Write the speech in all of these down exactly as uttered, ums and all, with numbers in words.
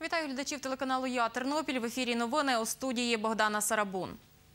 Вітаю глядачів телеканалу «Я Тернопіль». В ефірі новини, у студії Богдана Сарабун.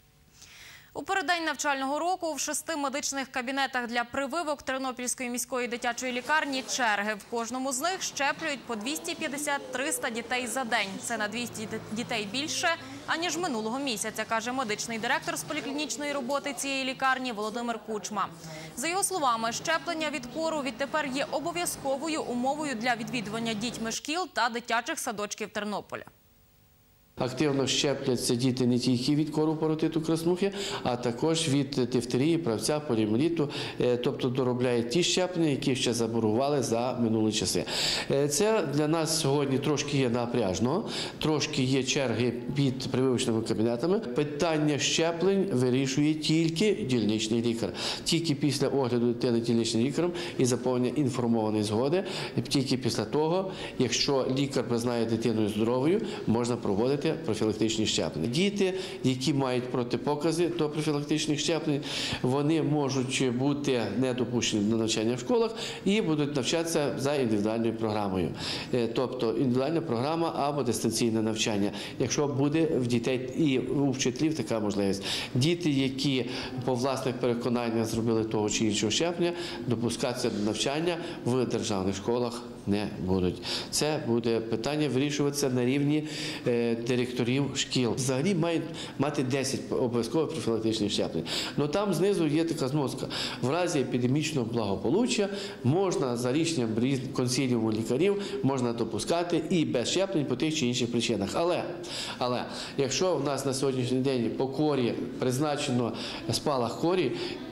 У переддень навчального року в шести медичних кабінетах для прививок Тернопільської міської дитячої лікарні черги. В кожному з них щеплюють по двісті п'ятдесят - триста дітей за день. Це на двісті дітей більше, аніж минулого місяця, каже медичний директор з поліклінічної роботи цієї лікарні Володимир Кучма. За його словами, щеплення від кору відтепер є обов'язковою умовою для відвідування дітьми шкіл та дитячих садочків Тернополя. Активно щепляться діти не тільки від кору паротиту краснухи, а також від дифтерії, правця, поліомієліту, тобто доробляють ті щеплення, які ще заборгували за минулі часи. Це для нас сьогодні трошки є напряжно, трошки є черги під прививочними кабінетами. Питання щеплень вирішує тільки дільничний лікар. Тільки після огляду дитини дільничним лікарем і заповнення інформованої згоди, тільки після того, якщо лікар признає дитиною здоровою, можна проводити профілактичні щеплення. Діти, які мають протипокази до профілактичних щеплень, вони можуть бути не допущені до навчання в школах і будуть навчатися за індивідуальною програмою. Тобто індивідуальна програма або дистанційне навчання, якщо буде в дітей і у вчителів така можливість. Діти, які по власних переконаннях зробили того чи іншого щеплення, допускатися до навчання в державних школах не будуть. Це буде питання вирішуватися на рівні директорів шкіл. Взагалі мають мати десять обов'язкових профілактичних щеплень. Але там знизу є така зноска. В разі епідемічного благополуччя можна за рішенням консиліуму лікарів можна допускати і без щеплень по тих чи інших причинах. Але, але якщо в нас на сьогоднішній день по корі призначено спалах корі,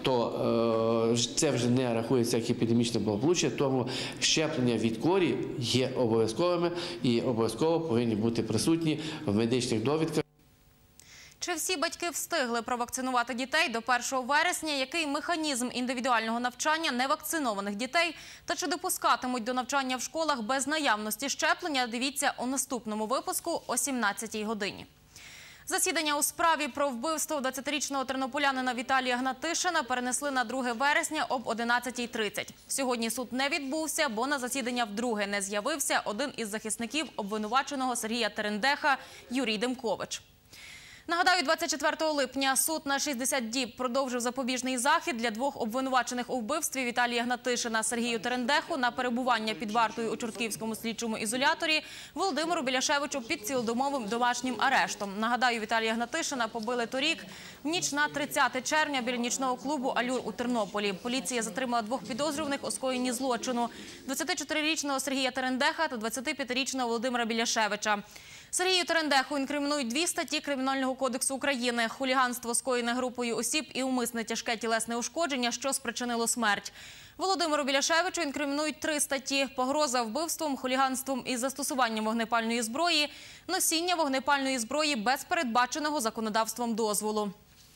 то е, це вже не рахується як епідемічне благополуччя, тому щеплення від корі є обов'язковими і обов'язково повинні бути присутні в медичних довідках. Чи всі батьки встигли провакцинувати дітей до першого вересня? Який механізм індивідуального навчання невакцинованих дітей? Та чи допускатимуть до навчання в школах без наявності щеплення? Дивіться у наступному випуску о сімнадцятій годині. Засідання у справі про вбивство двадцятирічного тернополянина Віталія Гнатишина перенесли на друге вересня об одинадцятій тридцять. Сьогодні суд не відбувся, бо на засідання вдруге не з'явився один із захисників обвинуваченого Сергія Терендеха Юрій Демкович. Нагадаю, двадцять четвертого липня суд на шістдесят діб продовжив запобіжний захід для двох обвинувачених у вбивстві Віталія Гнатишина Сергію Терендеху на перебування під вартою у Чортківському слідчому ізоляторі, Володимиру Біляшевичу під цілодомовим домашнім арештом. Нагадаю, Віталія Гнатишина побили торік в ніч на тридцяте червня біля нічного клубу «Алюр» у Тернополі. Поліція затримала двох підозрюваних у скоєнні злочину – двадцятичотирирічного Сергія Терендеха та двадцятип'ятирічного Володимира Біляшевича. Сергію Терендеху інкримінують дві статті Кримінального кодексу України – хуліганство, скоєне групою осіб, і умисне тяжке тілесне ушкодження, що спричинило смерть. Володимиру Біляшевичу інкримінують три статті – погроза вбивством, хуліганством із застосуванням вогнепальної зброї, носіння вогнепальної зброї без передбаченого законодавством дозволу.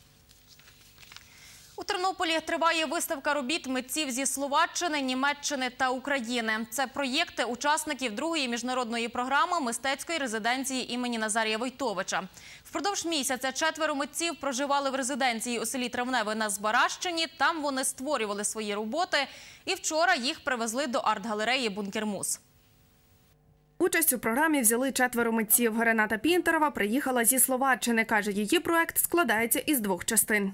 У Тернополі триває виставка робіт митців зі Словаччини, Німеччини та України. Це проєкти учасників другої міжнародної програми мистецької резиденції імені Назарія Войтовича. Впродовж місяця четверо митців проживали в резиденції у селі Травневе на Збаражчині. Там вони створювали свої роботи. І вчора їх привезли до арт-галереї «Бункер-Мус». Участь у програмі взяли четверо митців. Рената Пінтерова приїхала зі Словаччини. Каже, її проект складається із двох частин.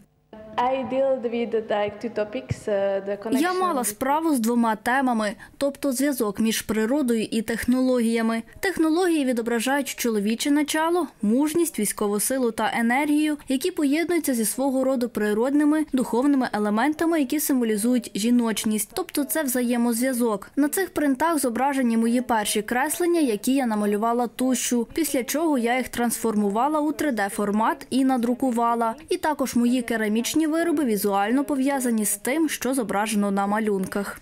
Я мала справу з двома темами, тобто зв'язок між природою і технологіями. Технології відображають чоловіче начало, мужність, військову силу та енергію, які поєднуються зі свого роду природними, духовними елементами, які символізують жіночність. Тобто це взаємозв'язок. На цих принтах зображені мої перші креслення, які я намалювала тушшю, після чого я їх трансформувала у три де-формат і надрукувала. І також мої керамічні вироби візуально пов'язані з тим, що зображено на малюнках.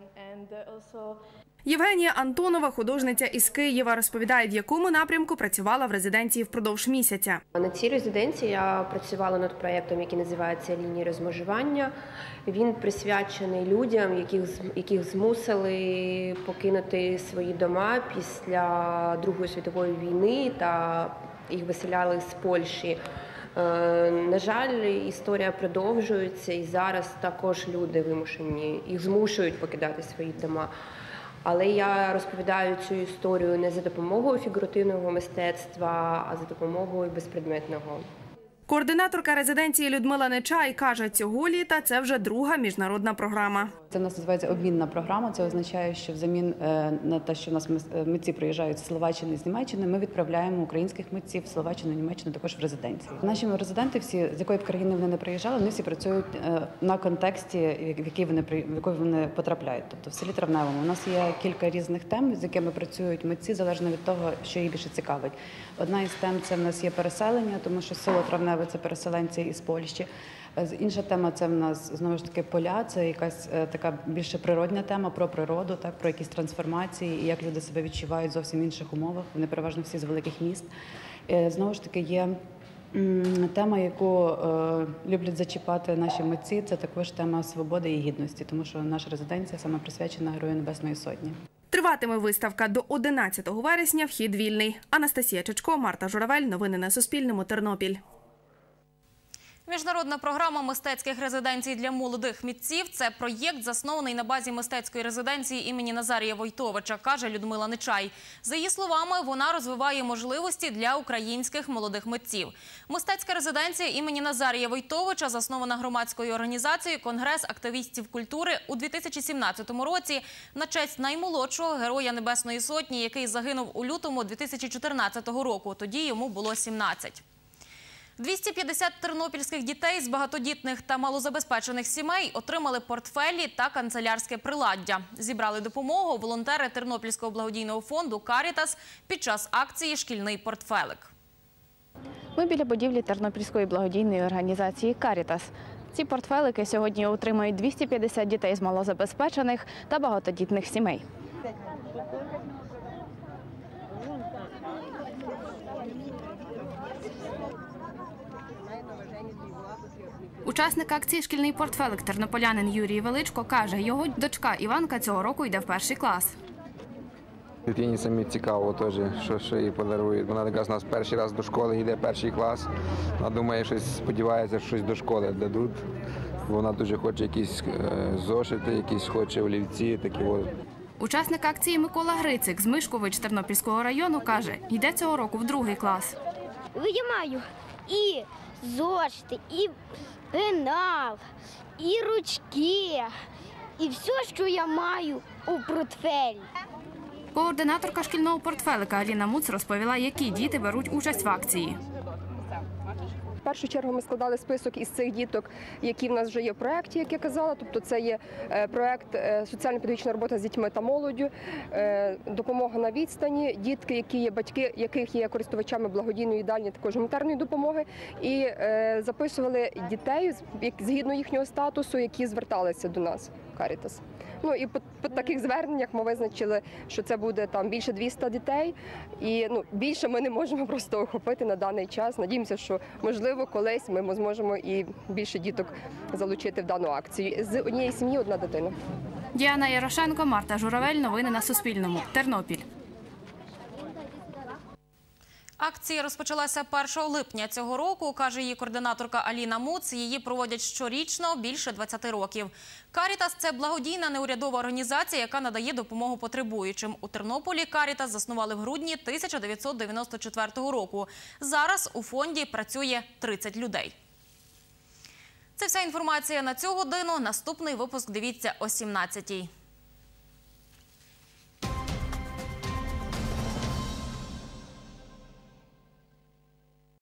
Євгенія Антонова, художниця із Києва, розповідає, в якому напрямку працювала в резиденції впродовж місяця. На цій резиденції я працювала над проєктом, який називається «Лінії розмежування». Він присвячений людям, яких, яких змусили покинути свої дома після Другої світової війни та їх виселяли з Польщі. На жаль, історія продовжується, і зараз також люди вимушені, їх змушують покидати свої дома. Але я розповідаю цю історію не за допомогою фігуративного мистецтва, а за допомогою безпредметного. Координаторка резиденції Людмила Нечай каже, цього літа це вже друга міжнародна програма. Це в нас називається обмінна програма. Це означає, що взамін на те, що в нас митці приїжджають з Словаччини і з Німеччини, ми відправляємо українських митців в Словаччину і Німеччину також в резиденції. Наші резиденти, всі, з якої б країни вони не приїжджали, вони всі працюють на контексті, в який вони, в який вони потрапляють. Тобто в селі Травневому у нас є кілька різних тем, з якими працюють митці, залежно від того, що їх більше цікавить. Одна із тем – це в нас є переселення, тому що село Травневе – це переселенці із Польщі. Інша тема – це в нас, знову ж таки, поля, це якась така більше природня тема про природу, так, про якісь трансформації і як люди себе відчувають в зовсім інших умовах. Вони переважно всі з великих міст. Знову ж таки, є тема, яку е, люблять зачіпати наші митці, це також тема свободи і гідності, тому що наша резиденція саме присвячена Герою Небесної Сотні. Триватиме виставка до одинадцятого вересня, вхід вільний. Анастасія Чечко, Марта Журавель. Новини на Суспільному. Тернопіль. Міжнародна програма мистецьких резиденцій для молодих митців – це проєкт, заснований на базі мистецької резиденції імені Назарія Войтовича, каже Людмила Нечай. За її словами, вона розвиває можливості для українських молодих митців. Мистецька резиденція імені Назарія Войтовича заснована громадською організацією «Конгрес активістів культури» у дві тисячі сімнадцятому році на честь наймолодшого Героя Небесної Сотні, який загинув у лютому дві тисячі чотирнадцятого року. Тоді йому було сімнадцять. двісті п'ятдесят тернопільських дітей з багатодітних та малозабезпечених сімей отримали портфелі та канцелярське приладдя. Зібрали допомогу волонтери Тернопільського благодійного фонду «Карітас» під час акції «Шкільний портфелик». Ми біля будівлі Тернопільської благодійної організації «Карітас». Ці портфелики сьогодні отримають двісті п'ятдесят дітей з малозабезпечених та багатодітних сімей. Учасник акції «Шкільний портфелик» тернополянин Юрій Величко каже, його дочка Іванка цього року йде в перший клас. Дитині самі цікаво теж, що, що їй подарують. Вона якраз у нас перший раз до школи йде, перший клас. Вона думає, щось сподівається, що щось до школи дадуть. Вона дуже хоче якісь зошити, якісь хоче олівці, такі от. Учасник акції Микола Грицик з Мишкович Тернопільського району каже, йде цього року в другий клас. Я маю і зошити, і пенал, і ручки, і все, що я маю у портфелі. Координаторка шкільного портфелика Аліна Муц розповіла, які діти беруть участь в акції. В першу чергу ми складали список із цих діток, які в нас вже є в проєкті, як я казала. Тобто це є проєкт «Соціально-педагогічна робота з дітьми та молоддю», допомога на відстані, дітки, які є батьки, яких є користувачами благодійної їдальні, також гуманітарної допомоги. І записували дітей згідно їхнього статусу, які зверталися до нас в «Карітас». Ну і по, по таких зверненнях ми визначили, що це буде там більше двісті дітей, і ну більше ми не можемо просто охопити на даний час. Надіємося, що можливо колись ми зможемо і більше діток залучити в дану акцію. З однієї сім'ї одна дитина. Діана Ярошенко, Марта Журавель. Новини на Суспільному. Тернопіль. Акція розпочалася першого липня цього року, каже її координаторка Аліна Муц. Її проводять щорічно більше двадцяти років. «Карітас» – це благодійна неурядова організація, яка надає допомогу потребуючим. У Тернополі «Карітас» заснували в грудні тисяча дев'ятсот дев'яносто четвертого року. Зараз у фонді працює тридцять людей. Це вся інформація на цю годину. Наступний випуск дивіться о сімнадцятій.